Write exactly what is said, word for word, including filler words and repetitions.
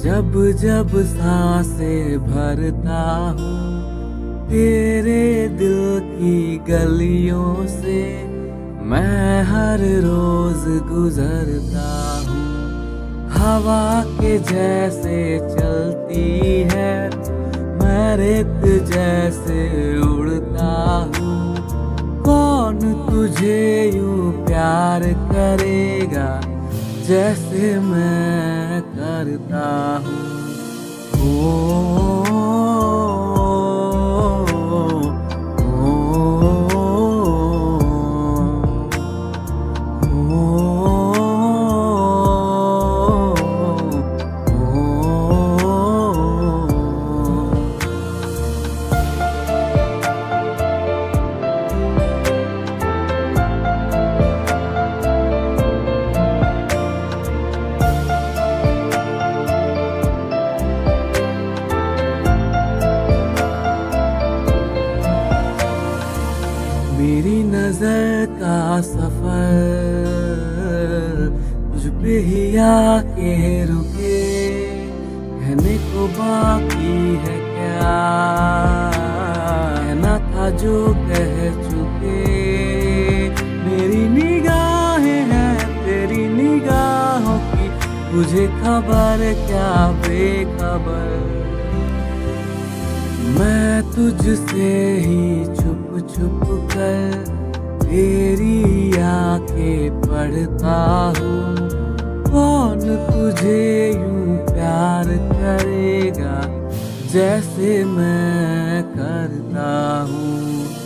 जब जब सांसें भरता हूँ तेरे दिल की गलियों से, मैं हर रोज गुजरता हूँ। हवा के जैसे चलती है, मैं रेत जैसे उड़ता हूँ। कौन तुझे यूं प्यार करेगा जैसे मैं करता हूँ। ओ, मेरी नजर का सफर तुझ पे ही आके रुके, कहने को बाकी है क्या, कहना था जो कह चुके। मेरी निगाहें हैं तेरी निगाहों की, तुझे खबर क्या बेखबर। मैं तुझसे ही छुप छुप कर तेरी आंखें पढ़ता हूँ। कौन तुझे यूं प्यार करेगा जैसे मैं करता हूँ।